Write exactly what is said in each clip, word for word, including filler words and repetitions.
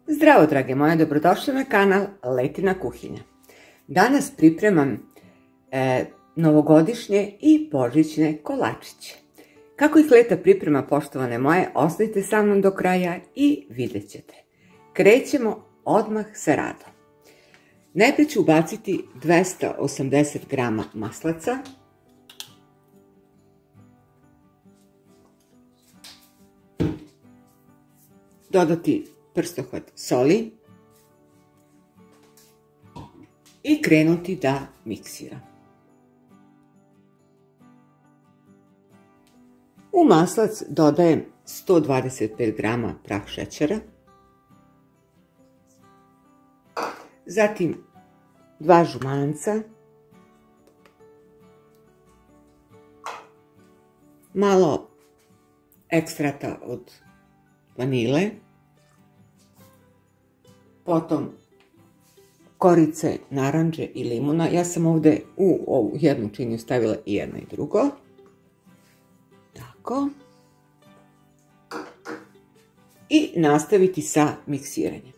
Zdravo, drage moje, dobrodošli na kanal Letina kuhinja. Danas pripremam e, novogodišnje i božićne kolačiće. Kako ih Leta priprema, poštovane moje, ostanite sa mnom do kraja i vidjet ćete. Krećemo odmah sa radom. Najprije ću ubaciti dvesta osamdeset grama maslaca. Dodati prstohvat soli i krenuti da miksiram. U maslac dodajem sto dvadeset pet grama prah šećera, zatim dva žumanca, malo ekstrata od vanile, potom korice naranđe i limuna. Ja sam ovdje u ovu jednu činiju stavila i jedno i drugo. Tako. I nastaviti sa miksiranjem.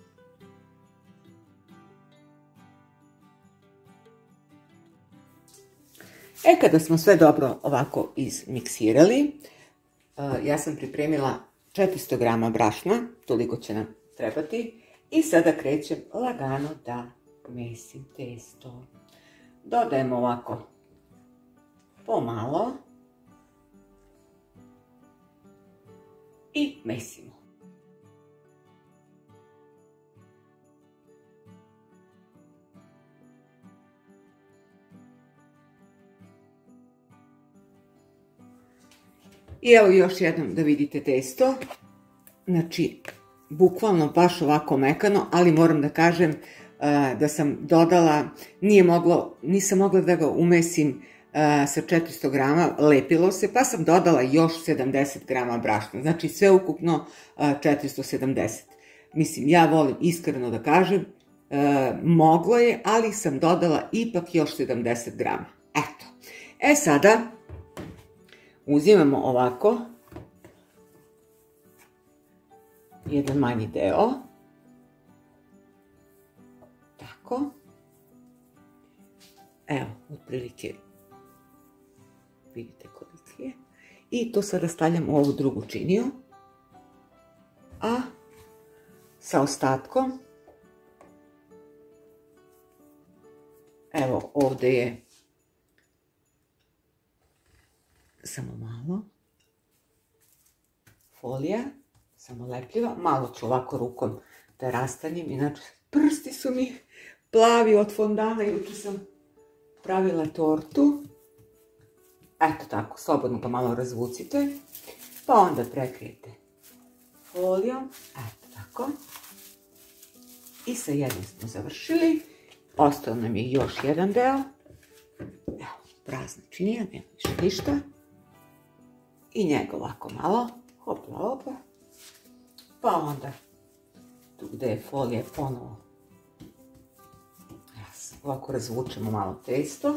E, kada smo sve dobro ovako izmiksirali, ja sam pripremila četiristo grama brašna, toliko će nam trebati. I sada krećem lagano da mesim testo. Dodajem ovako pomalo i mesimo. I evo još jednom da vidite testo. Znači, bukvalno baš ovako mekano, ali moram da kažem uh, da sam dodala, nije moglo, nisam mogla da ga umesim uh, sa četiristo grama, lepilo se, pa sam dodala još sedamdeset grama brašna, znači sve ukupno uh, četiristo sedamdeset. Mislim, ja volim iskreno da kažem, uh, moglo je, ali sam dodala ipak još sedamdeset grama. Eto. E sada, uzimamo ovako jedan manji deo, tako, evo, otprilike vidite koliki je, i to sada stavljam u ovu drugu činiju, a sa ostatkom, evo ovdje je samo malo folija, samo lepljiva, malo ću ovako rukom da rastanjem, inače prsti su mi plavi od fondana, juče sam pravila tortu. Eto tako, slobodno ga malo razvucite, pa onda prekrijete folijom, eto tako. I sa jednim smo završili, ostao nam je još jedan deo, evo, prazna činija, nema više ništa. I njega ovako malo, hopla hopla. Pa onda, tu gdje je folija ponovo, ovako razvučemo malo testo,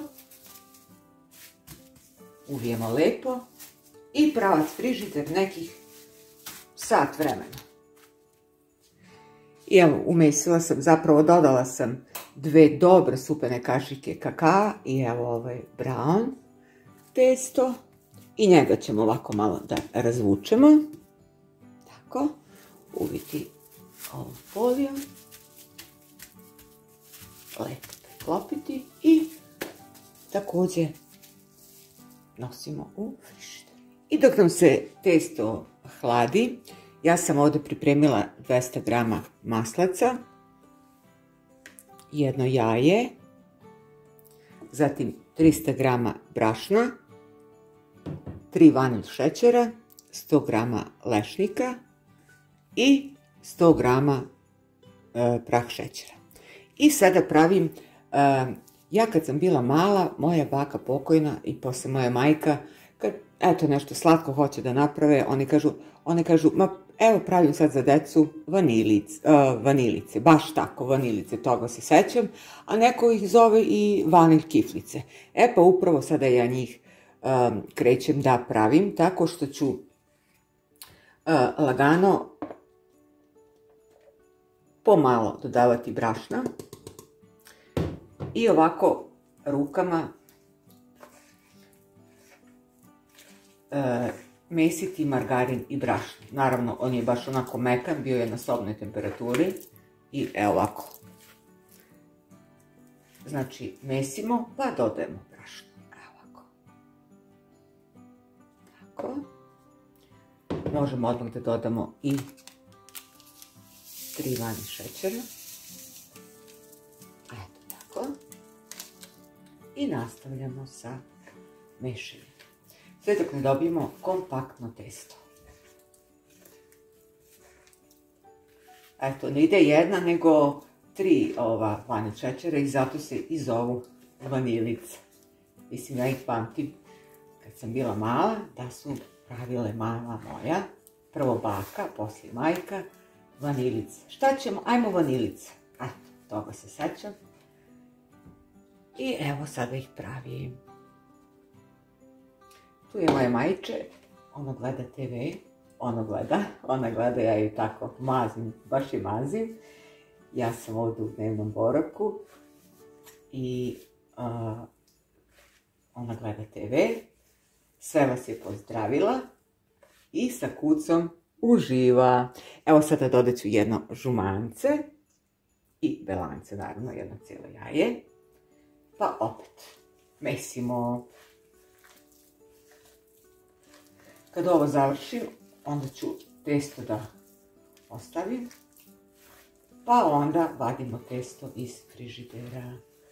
uvijemo lepo i pravac frižider nekih sat vremena. I evo, umesila sam, zapravo dodala sam dve dobre supene kašike kakaa i evo ovaj brown testo i njega ćemo ovako malo da razvučemo, tako. Uviti ovom folijom, lepo preklopiti i također nosimo u frižider. I dok nam se testo hladi, ja sam ovdje pripremila dvesta grama maslaca, jedno jaje, zatim trista grama brašna, tri vanilj šećera, sto grama lešnika i sto grama e, prah šećera. I sada pravim, e, ja kad sam bila mala, moja baka pokojna i posle moja majka, kad eto nešto slatko hoće da naprave, oni kažu, oni kažu, ma evo pravim sad za decu vanilice, uh, vanilice, baš tako, vanilice, toga se sećam, a neko ih zove i vanilj kiflice. E pa upravo sada ja njih um, krećem da pravim, tako što ću uh, lagano pomalo dodavati brašna i ovako rukama e, mesiti margarin i brašno. Naravno, on je baš onako mekan, bio je na sobnoj temperaturi i evo ovako. Znači, mesimo pa dodajemo brašno. Evo ovako. Tako. Možemo odmah da dodamo i tri vani šećera. Eto tako. I nastavljamo sa mešanjem. Sve dok ne dobijemo kompaktno testo. Eto, ne ide jedna, nego tri ova vani šećera i zato se i zovu vanilice. Mislim, ja ih pamtim kad sam bila mala, da su pravile mama moja, prvo baka, poslije majka, vanilice. Šta ćemo? Ajmo vanilice. Eto, toga se sećam. I evo sada ih pravim. Tu je moje majče, ona gleda te ve, ona gleda, ona gleda, ja ju tako mazim, baš je mazim. Ja sam ovdje u dnevnom boravku i uh, ona gleda te ve, sve vas je pozdravila i sa kucom uživa. Evo sada dodat ću jedno žumance i belance, naravno jedno cijelo jaje, pa opet mesimo. Kad ovo završim, onda ću testo da ostavim, pa onda vadimo testo iz frižidera.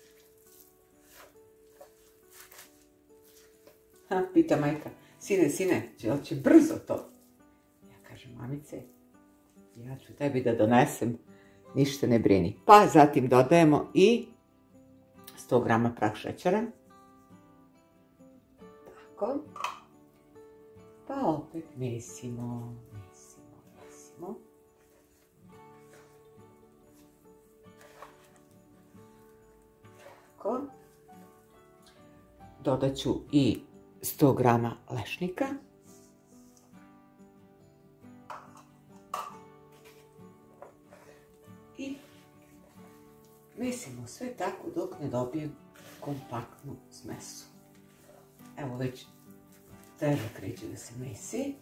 Ha, pita majka, sine, sine, će, će brzo to? Ja kažem, mamice, ja ću tebi da donesem, ništa ne brini. Pa zatim dodajemo i sto grama prah šećera. Tako. Pa opet mesimo, mesimo, mesimo. Tako. Dodat ću i sto grama lešnika. I mesimo sve tako dok ne dobijem kompaktnu smesu. Evo već teža kreće da se mesi.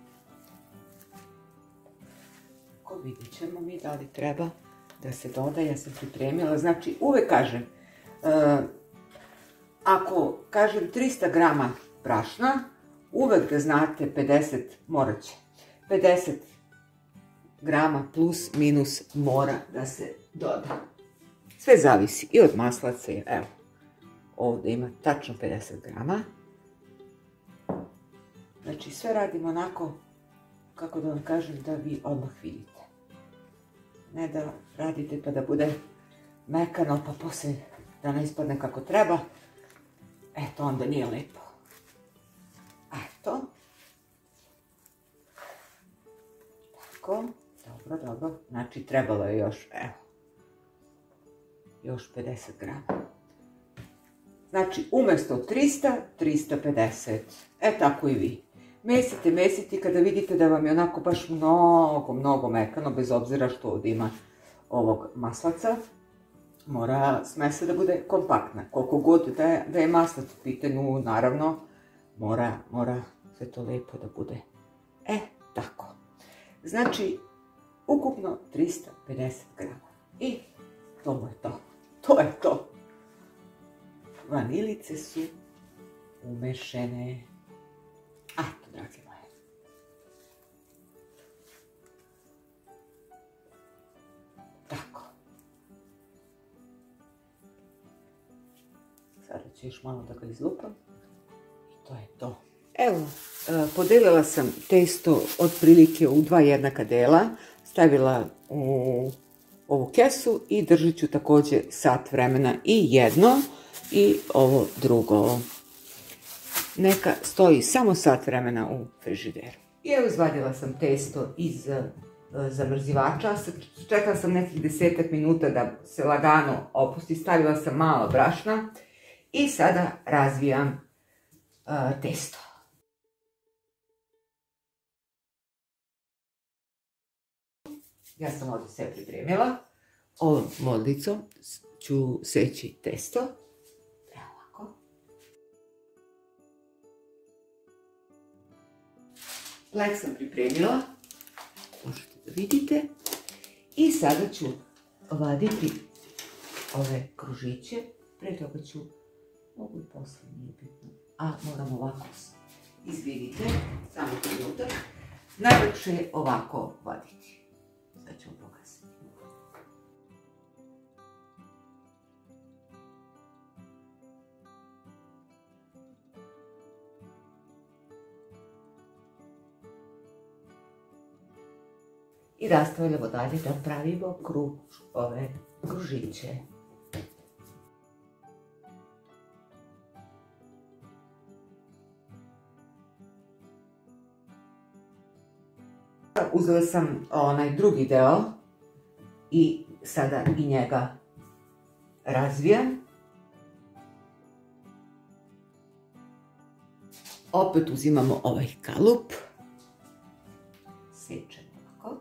Ako vidjet ćemo mi da li treba da se doda, ja sam pripremila. Znači uvek kažem, uh, ako kažem trista grama brašna, uvek da znate pedeset, morat će, pedeset grama plus minus mora da se doda. Sve zavisi i od maslaca, evo, ovdje ima tačno pedeset grama. Znači sve radimo onako, kako da vam kažem, da vi odmah vidite. Ne da radite pa da bude mekano, pa poslije da ne ispadne kako treba. Eto, onda nije lepo. Eto. Tako, dobro, dobro. Znači trebalo je još, evo, još pedeset grama. Znači umjesto trista, trista pedeset. E tako i vi. Mesite, mesite kada vidite da vam je onako baš mnogo, mnogo mekano, bez obzira što ovdje ima ovog maslaca. Mora smesa da bude kompaktna. Koliko god da je, da je maslac u pitanju, naravno, mora, mora sve to lijepo da bude. E, tako. Znači, ukupno trista pedeset grama. I to je to. To je to. Vanilice su umešene. Eto, dragi moji. Tako. Sada ću još malo da ga izlupam. I to je to. Evo, podelila sam testo otprilike u dva jednaka dela. Stavila u ovu kesu i držat ću također sat vremena i jedno i ovo drugo. Neka stoji samo sat vremena u frižideru. I evo izvadila sam testo iz zamrzivača. Čekala sam nekih desetak minuta da se lagano opusti. Stavila sam malo brašna i sada razvijam uh, testo. Ja sam ovdje sve pripremila. Ovom modlicom ću seći testo. Evo ovako. Lek sam pripremila. Možete da vidite. I sada ću vaditi ove kružiće. Pre toga ću, mogu i posle, nije bitno. A moram ovako izvidite, samo trenutak. Najlakše je ovako vaditi. Sad ću vam pokazati. I nastavljamo dalje da pravimo kruž, ove kružiće. Uzela sam onaj drugi deo i sada i njega razvijam. Opet uzimamo ovaj kalup. Sečemo ovako.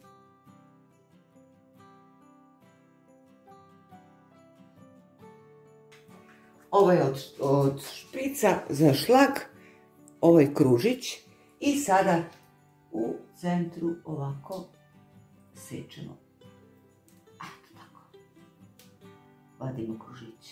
Ovo je od, od šprica za šlag, ovaj kružić i sada u centru ovako sečemo. Eto tako. Vadimo kružić.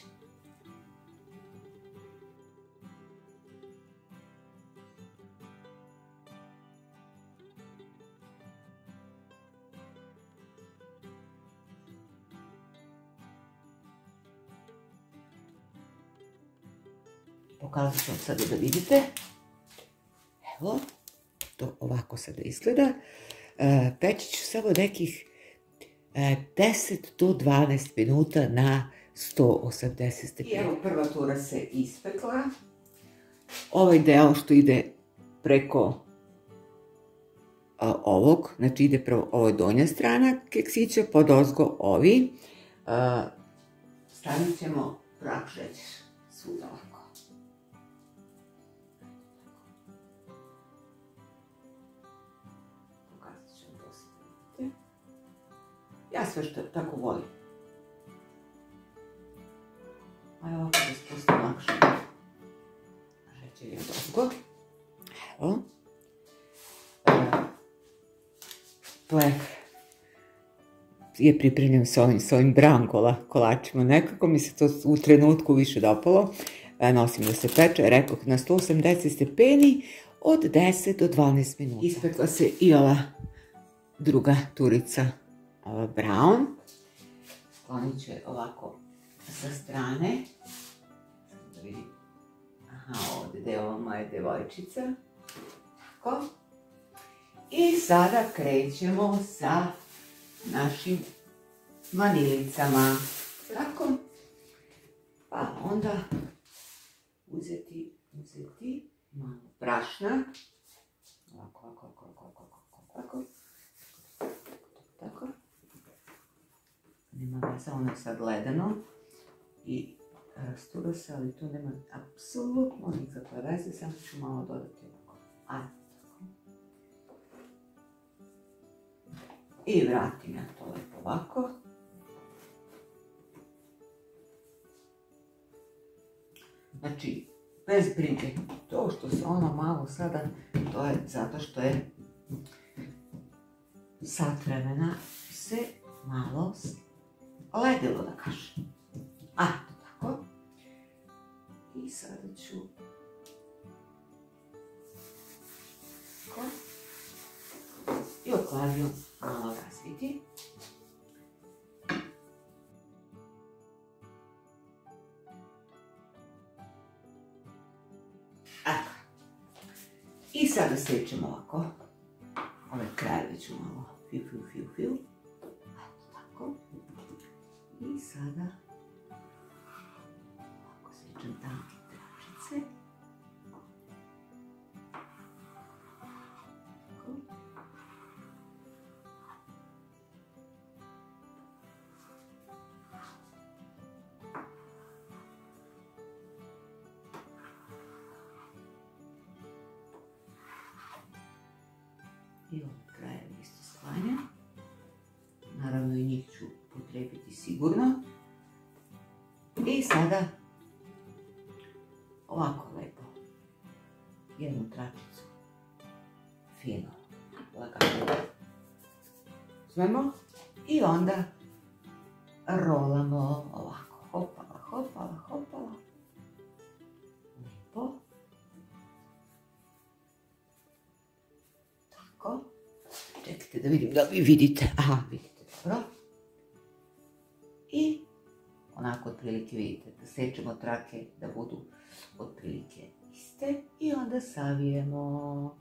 Pokazat ću vam sada da vidite. Evo. To ovako sada izgleda. Peći ću samo nekih deset do dvanaest minuta na sto osamdeset stepeni. I evo prva tura se ispekla. Ovaj deo što ide preko ovog, znači ide prvo ovo donja strana keksića, podozgo ovi. Stavit ćemo prah šećer svuda ovako. Ja sve što tako volim. Ajde ovako da spustim lakše. Šećer je dobro. Evo. Pleh je pripremljen s ovim, s ovim brown kolačima. Nekako mi se to u trenutku više dopalo. Nosim da se peče, rekoh, na sto osamdeset stepeni od deset do dvanaest minuta. Ispekla se i ova druga turica. Ova brown. Sklonit ću je ovako sa strane. Samo da vidim. Aha, ovdje je ova moja devojčica. Tako. I sada krećemo sa našim vanilicama. Tako. Pa onda uzeti, uzeti malo brašna. Ovako, ovako, ovako, ovako, ovako. Tako. Nema veze, ono je sad ledeno i rastura se, ali tu nema apsolutno nikakve veze, samo ću malo dodati ovako. Ajde, tako. I vratim ja to lepo ovako. Znači, bez brige, to što se ono malo sada, to je zato što je sat vremena se malo ledilo, da kažem. A, tako. I sada ću tako. I oklaviju malo razviti. Eto. I sada sečemo ovako. Ove krajeve ću malo fiu, fiu, fiu, fiu. Eto tako. I sada ovako sečem tanke tračice. Tako. I ove krajeve isto sklanjam. sigurno. I sada ovako lepo jednu tračicu fino, lagano uzmemo i onda rolamo ovako, hopala, hopala, hopala, lepo, tako, čekajte da vidim da vi vidite, aha, vidite, dobro, i onako otprilike vidite, da sečemo trake da budu otprilike iste i onda savijemo.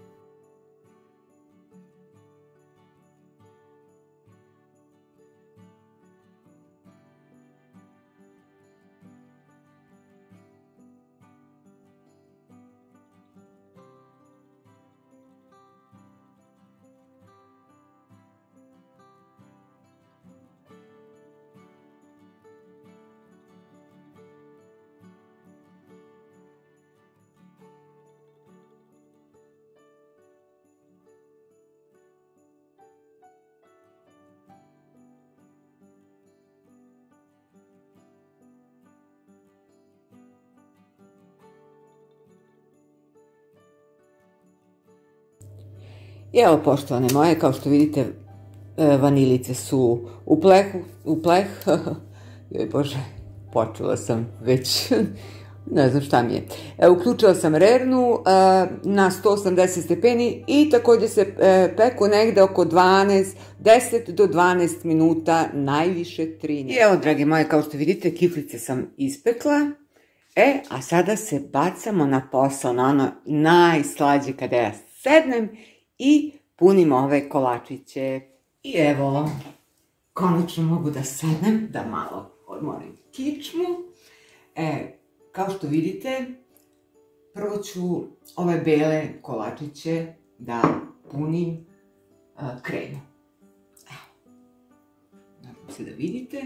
I evo, poštovane moje, kao što vidite, vanilice su u plehu, u pleh, joj bože, počela sam već, ne znam šta mi je. Uključila sam rernu na sto osamdeset stepeni i također se peku negde oko dvanaest, deset do dvanaest minuta, najviše trinaest. I evo, dragi moje, kao što vidite, kiflice sam ispekla. E, a sada se bacamo na posao, na ono najslađe kada ja sednem i punim ove kolačiće. I evo, konačno mogu da sednem, da malo odmorim kičmu. E, kao što vidite, prvo ću ove bele kolačiće da punim kremom. Evo, nadam se da vidite.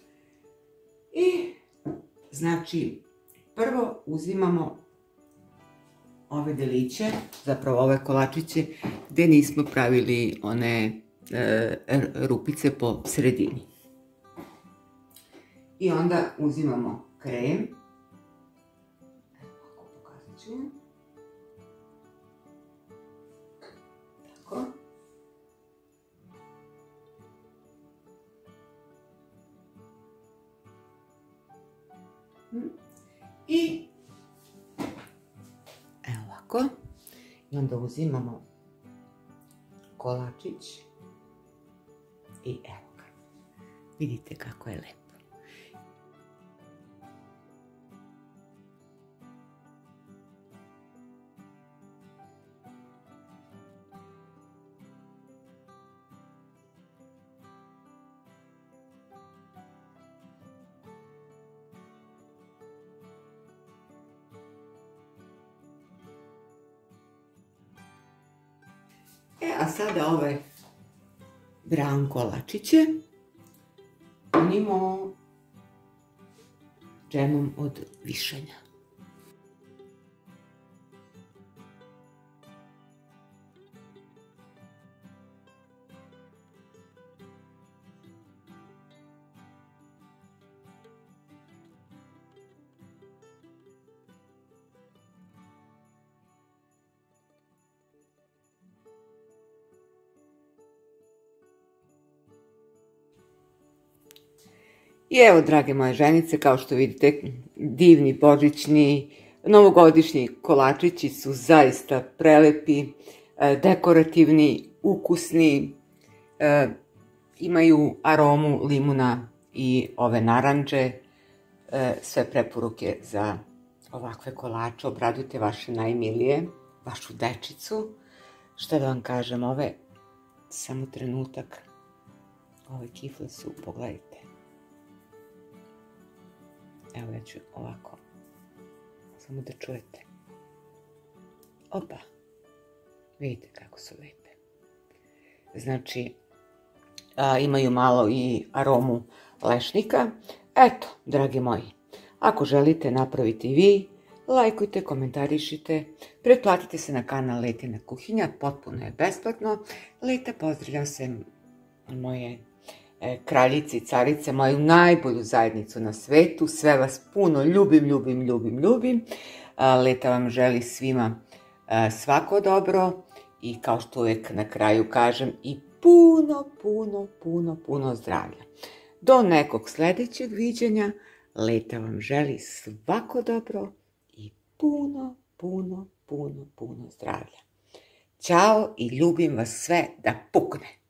I, znači, prvo uzimamo ove deliće, zapravo ove kolačiće, gde nismo pravili one rupice po sredini. I onda uzimamo krem. Evo, ovako pokazat ću vam. Tako. I evo ovako. I onda uzimamo kolačić i evo ga. Vidite kako je lepo. E, a sada ove brown kolačiće punimo džemom od višanja. I evo, drage moje ženice, kao što vidite, divni božićni, novogodišnji kolačići su zaista prelepi, dekorativni, ukusni, imaju aromu limuna i ove naranđe, sve preporuke za ovakve kolače. Obradujte vaše najmilije, vašu dečicu. Šta da vam kažem, ove, samo trenutak, ove kifle su, pogledajte. Evo, ja ću ovako, samo da čujete. Opa, vidite kako su lepe. Znači, imaju malo i aromu lešnika. Eto, dragi moji, ako želite napraviti i vi, lajkujte, komentarišite, pretplatite se na kanal Letina kuhinja, potpuno je besplatno. Leta, pozdravljam se moje kraljice i carice, moju najbolju zajednicu na svetu. Sve vas puno ljubim, ljubim, ljubim, ljubim. Leta vam želi svima svako dobro i kao što uvijek na kraju kažem i puno, puno, puno, puno zdravlja. Do nekog sljedećeg viđenja. Leta vam želi svako dobro i puno, puno, puno, puno zdravlja. Ćao i ljubim vas sve da pukne.